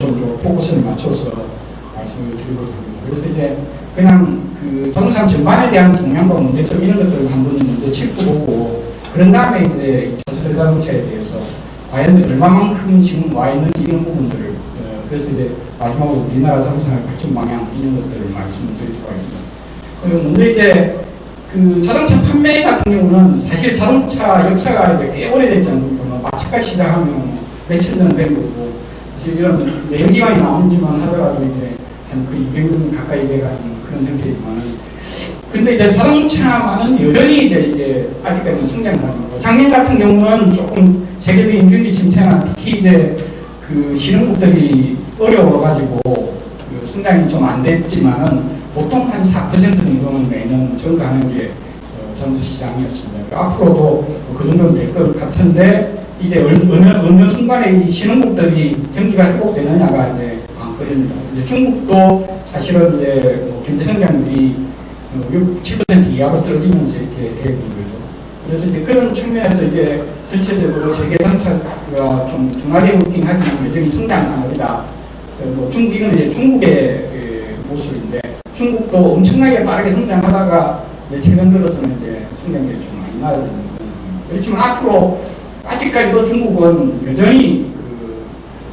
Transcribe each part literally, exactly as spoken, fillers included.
좀 포커스를 맞춰서 말씀을 드리고 있습니다. 그래서 이제 그냥 그 자동차 전반에 대한 동향과 문제점 이런 것들을 한번 먼저 짚고 보고 그런 다음에 이제 차세대 자동차에 대해서 과연 얼마만큼 지금 와 있는지 이런 부분들을 어, 그래서 이제 마지막으로 우리나라 자동차 발전 방향 이런 것들을 말씀을 드리도록 하겠습니다. 그리고 먼저 이제 그 자동차 판매 같은 경우는 사실 자동차 역사가 이제 꽤 오래됐지 않습니까? 뭐 마츠가 시작하면 몇천 년 된 거고 사실 이런 내연기관이 나오지만 하더라도 이제 한 그 이백 년 가까이 돼가는 그런 형태지만 근데 이제 자동차만은 여전히 이제 이제 아직까지는 성장하는 거고 작년 같은 경우는 조금 세계적인 경기 침체나 특히 이제 그 신흥국들이 어려워가지고 그 성장이 좀 안 됐지만은 보통 한 사 퍼센트 정도는 매년 증가하는 게 어, 자동차 시장이었습니다. 앞으로도 그 정도는 될 것 같은데 이제 어느, 어느 순간에 이 신흥국들이 경기가 회복되느냐가 이제 관건입니다. 이제 중국도 사실은 이제 뭐 경제 성장률이 육, 칠 퍼센트 이하로 떨어지면서 이렇게 되는 거죠. 그래서 이제 그런 측면에서 이제 전체적으로 세계 자동차가 좀 둔화되고 있긴 하지만 여전히 성장 강하다. 뭐 중국 이건 이제 중국의 그 모습인데 중국도 엄청나게 빠르게 성장하다가 이제 최근 들어서는 이제 성장률이 좀 많이 낮아지는 거예요. 그렇지만 앞으로 아직까지도 중국은 여전히 그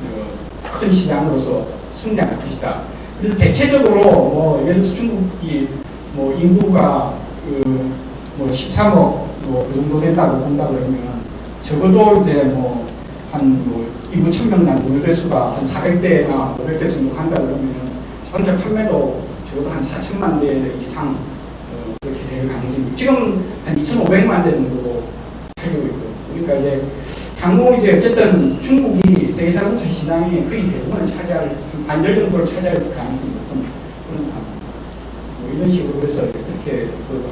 큰 시장으로서 성장할 것이다. 그래서 대체적으로 뭐 예를 들어서 중국이 뭐 인구가 그 뭐 십삼억 뭐 그 정도 된다고 본다 그러면 적어도 이제 뭐 한 뭐 인구 천 명당 노후대 수가 한 사백 대나 오백 대 정도 간다 그러면 자동차 판매도 적어도 한 사천만 대 이상 어 그렇게 될 가능성이 지금 한 이천오백만 대 정도로 팔리고 있고 그러니까 이제 향후 이제 어쨌든 중국이 세계 자동차 시장의 거의 대부분을 차지할 반절 정도를 차지할 가능성이 높은 그런 상황입니다. 뭐 이런 식으로 해서 이렇게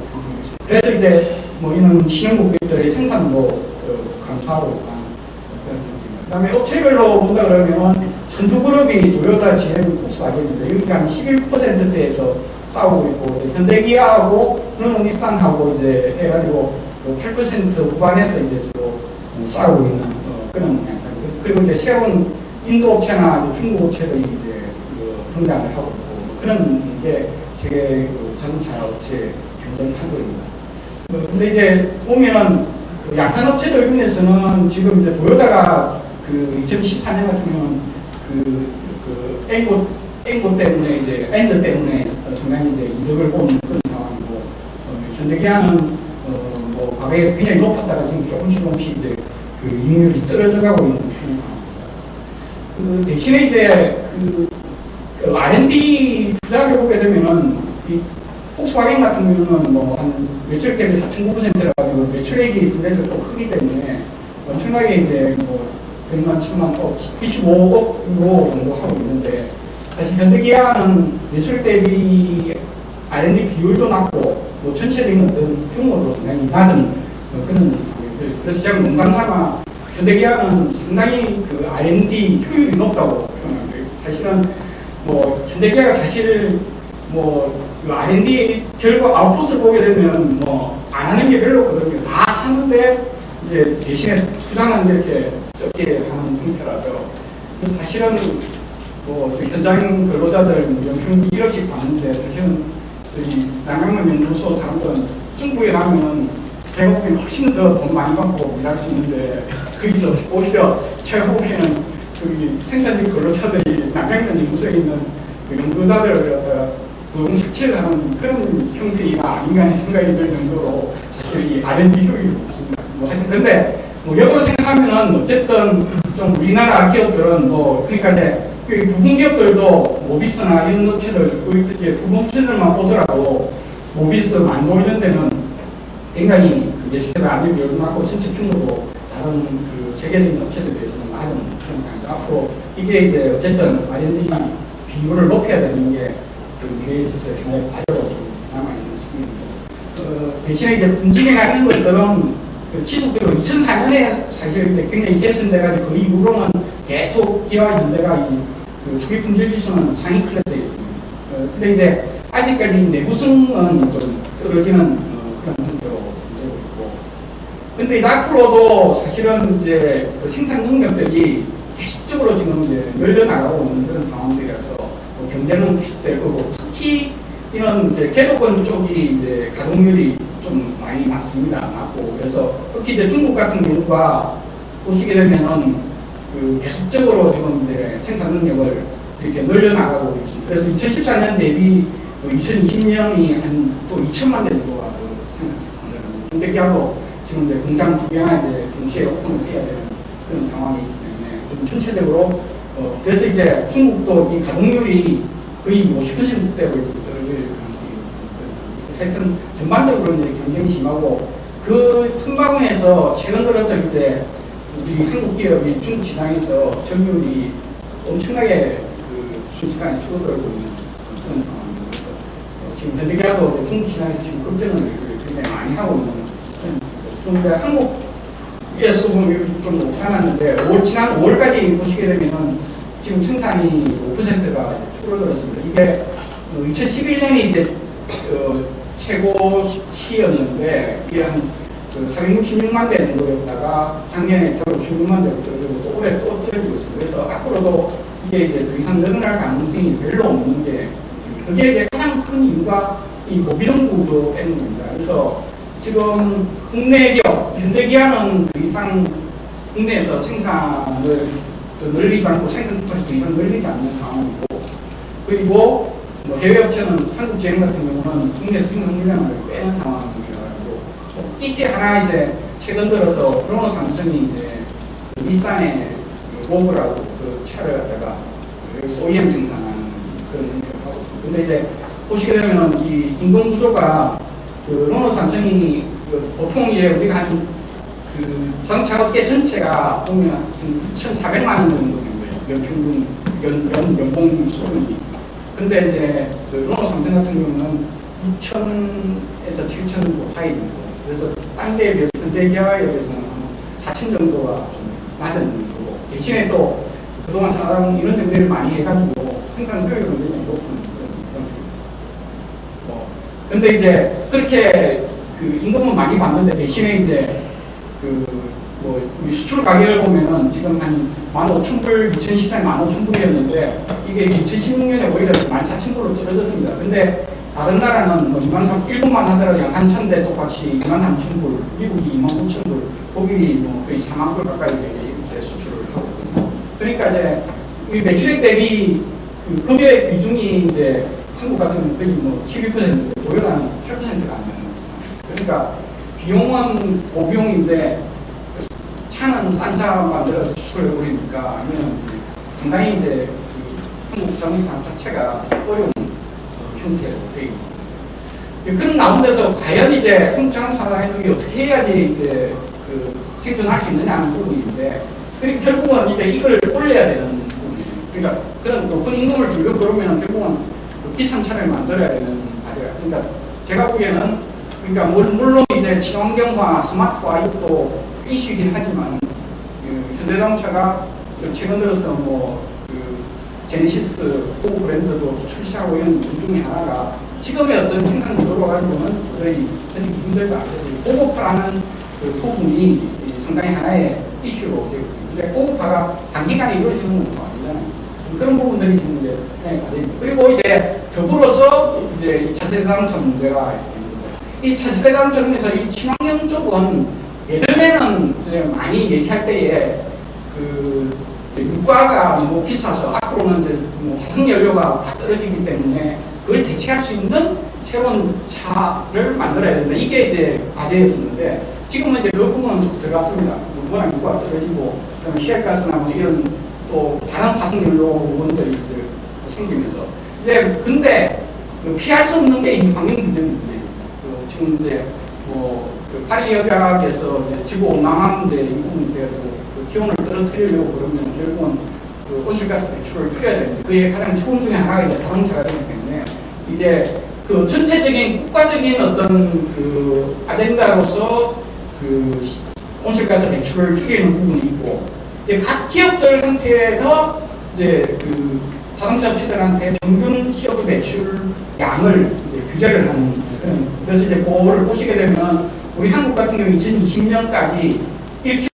그래서 이제 뭐 이런 신흥국들의 생산도 어, 감소하고 있다. 그 다음에 업체별로 본다 그러면 선두그룹이 도요타, 지엠, 폭스바겐인데 여기가 한 십일 퍼센트대에서 싸우고 있고 현대기아하고 르노니산하고 이제 해가지고 팔 퍼센트 후반에서 이제 서로 싸우고 있는 어, 그런 양상이고 그리고 이제 새로운 인도 업체나 중국 업체들이 이제 그 등장을 하고 있고 그런 이제 세계 그 자동차 업체 경쟁 판도입니다. 어, 근데 이제 보면은 그 양산 업체들 중에서는 지금 이제 도요타가 그 이천십사 년 같은 경우는 그, 그 앵고 앵고 때문에 이제 엔저 때문에 상당히 이제 이득을 보는 그런 상황이고 어, 현대기아는 어, 뭐 과거에 굉장히 높았다가 지금 조금씩 조금씩 이제 그 이익률이 떨어져 가고 있는 그런 상황입니다. 그 대신에 이제 그, 그 알 앤 디 투자를 보게 되면은 이 폭스바겐 같은 경우는 뭐 한 매출 대비 사 점 구 퍼센트라 가지고 매출액이 상대적으로 또 크기 때문에 엄청나게 이제 뭐 백만, 천만, 억, 구십오억 유로 정도 하고 있는데 사실 현대기아는 매출 대비 알 앤 디 비율도 낮고 뭐 전체적인 어떤 규모도 상당히 낮은 그런 상황이에요. 그래서 제가 농담삼아 현대기아는 상당히 그 알 앤 디 효율이 높다고 표현합니다. 사실은 뭐 현대기아가 사실 뭐 알 앤 디 결과 아웃풋을 보게 되면 뭐 안 하는 게 별로 없거든요. 다 하는데 이제 대신에 투자는 이렇게 적게 하는 형태라서 사실은 뭐 현장 근로자들 연평균 일억씩 받는데 사실은 저희 남양문 연구소 사람들은 중국에 가면은 대부분 훨씬 더 돈 많이 받고 일할 수 있는데 거기서 오히려 제가 보기에는 그 생산직 근로자들이 남양문 연구소에 있는 그 연구자들을 갖다가 노동 착취를 하는 그런 형태가 아닌가 하는 생각이 들 정도로 사실 이 알 앤 디 효율이 없습니다. 뭐 하여튼 근데 뭐 역으로 생각하면은 어쨌든 좀 우리나라 기업들은 뭐 그러니까 이제 부품 기업들도 모비스나 이런 업체들 부품 업체들만 보더라도 모비스 만도 이런 데는 굉장히 그 예술의 안전 비율도 낮고 전체 규모도 다른 그 세계적인 업체들에 비해서는 낮은 그런 상황인데 앞으로 이게 이제 어쨌든 알 앤 디 비율을 높여야 되는 게 그 미래에 있어서 굉장히 과제로 좀 남아있는 중입니다. 어, 대신에 이제 분진해 가는 것들은 지속적으로 이천사 년에 사실 이제 굉장히 개선돼가지고 그 이후로는 계속 기아와 현대가 이 그 초기 품질 지수는 상위 클래스에 있습니다. 어, 근데 이제 아직까지 내구성은 좀 떨어지는 어, 그런 형태로 되고 있고. 근데 앞으로도 사실은 이제 그 생산 능력들이 계속적으로 지금 이제 늘려나가고 있는 그런 상황들이라서 뭐 경제는 계속될 거고, 특히 이런 이제 개도권 쪽이 이제 가동률이 좀 많이 낮습니다. 낮고, 그래서 특히 이제 중국 같은 경우가 보시게 되면은 그 계속적으로 지금 이제 생산 능력을 이렇게 늘려나가고 있습니다. 그래서 이천십사 년 대비 이천이십 년이 한 또 이천만 대 정도가 생산됩니다. 현대기아도 지금 이제 공장 두 개나 이제 동시에 오픈을 해야 되는 그런 상황이기 때문에 좀 전체적으로 어 그래서 이제 중국도 이 가동률이 거의 오십 퍼센트대로 떨어질 가능성이 있습니다. 하여튼 전반적으로 이제 경쟁이 심하고, 그 틈바구니에서 최근 들어서 이제 우리 한국 기업이 중국 시장에서 점유율이 엄청나게 그 순식간에 줄어들고 있는 그런 상황입니다. 그래서 지금 현대기아도 중국 시장에서 지금 급등을 굉장히 많이 하고 있는 그런. 그런데 한국에서 보면 좀 나타났는데, 올 지난 오월까지 보시게 되면은 지금 생산이 오 퍼센트가 줄어들었습니다. 이게 이천십일 년이 이제 어, 최고치였는데 이게 한 그 사백육십육만 대 정도였다가 작년에 사백오십육만 대로 떨어지고 올해 또 떨어지고 있습니다. 그래서 앞으로도 이게 이제 더 이상 늘어날 가능성이 별로 없는 게, 그게 이제 가장 큰 이유가 이 모빌형 구조 때문입니다. 그래서 지금 국내 기업, 현대기아는 더 이상 국내에서 생산을 더 늘리지 않고 생산까지 더 이상 늘리지 않는 상황이고, 그리고 뭐 해외 업체는 한국제련 같은 경우는 국내 생산 물량을 빼는 상황이라 가지고, 이게 하나 이제 최근 들어서 드로너 삼성이 이제 그 일산에 로브라고 그 차를 갖다가 여기서 오이엠 생산하는 그런 형태를 하고 있습니다. 근데 이제 보시게 되면 이 인공 구조가 그 로너 삼성이 그 보통 이제 우리가 한 그 자동차 업계 전체가 보면 한 구천사백만 원 정도 되는 거예요. 연평균 연, 연, 연봉 수준이. 근데 이제 그 로너 삼성 같은 경우는 육천에서 칠천 정도 사이 정도. 그래서 딴 데에 비해서 현대기아에 비해서는 사천 정도가 좀 낮은 거고, 대신에 또 그동안 사람 이런 정리를 많이 해가지고 생산 효율은 굉장히 높은 그런 뭐. 근데 이제 그렇게 그 임금은 많이 받는데, 대신에 이제 그 뭐 수출 가격을 보면은 지금 한 만 오천 불, 이천십 년에 만 오천 불이었는데 이게 이천십육 년에 오히려 만 사천 불로 떨어졌습니다. 근데 다른 나라는 뭐 이만 삼, 일본만 하더라도 약 한 천 대 똑같이 이만 삼천 불, 미국이 이만 오천 불, 독일이 뭐 거의 사만 불 가까이 이렇게 수출을 하고 있거든요. 그러니까 이제 이 매출액 대비 그 급여의 비중이 이제 한국 같은 경우는 거의 뭐 십이 퍼센트, 도요는 팔 퍼센트가 안 되는 거죠. 그러니까 비용은 고비용인데 차는 싼 차 만들어서 수출해 버리니까 이거는 상당히 이제 그 한국 자동차 자체가 어려운 형태로 되어 있습니다. 그런 가운데서 과연 이제 한국 자동차가 어떻게 해야지 이제 그 생존할 수 있느냐는 부분인데, 그리고 결국은 이제 이걸 올려야 되는 부분이에요. 그러니까 그런 높은 임금을 주려고 그러면 결국은 그 비싼 차를 만들어야 되는 과제가. 그러니까 제가 보기에는 그러니까 물론 이제 친환경화, 스마트화 이것도 이슈이긴 하지만 그 현대자동차가 최근 들어서 뭐 그 제네시스 호구 브랜드도 출시하고 이런 것 중에 하나가 지금의 어떤 생산 구조로 가지고는 도저히 견디기 힘들다. 그래서 고급화라는 그 부분이 상당히 하나의 이슈로 되고 있습니다. 근데 고급화가 단기간에 이루어지는 것도 아니잖아요. 그런 부분들이 지금 이제 가져있고, 그리고 이제 더불어서 이제 이 차세대 자동차 문제가 있습니다. 이 차세대 자동차 중에서 이 친환경 쪽은 예전에는 이제 많이 얘기할 때에 그 유가가 너무 비싸서 앞으로는 이제 뭐 화석연료가 다 떨어지기 때문에 그걸 대체할 수 있는 새로운 차를 만들어야 된다. 이게 이제 과제였었는데, 지금은 이제 그 부분은 좀 들어갔습니다. 워낙 유가가 떨어지고, 그다음에 시외가스나 뭐 이런 또 다른 화석연료 원들이 생기면서 이제 근데 그 피할 수 없는 게 이 환경 문제인 문제예요. 그 지금 이제 뭐 그 파리 협약에서 지구 온난화 문제 이 부분이 되고 그 기온을 떨어뜨리려고 그러면 결국은 그 온실가스 배출을 줄여야 됩니다. 그게 가장 처음 중에 하나가 이제 자동차가 되기 때문에 이제 그 전체적인 국가적인 어떤 그 아젠다로서 그 온실가스 배출을 줄이는 부분이 있고, 이제 각 기업들 상태에서 이제 그 자동차 업체들한테 평균 씨오투 배출 양을 이제 규제를 하는 그런. 그래서 이제 그거를 보시게 되면 우리 한국 같은 경우 이천이십 년까지 일 킬로미터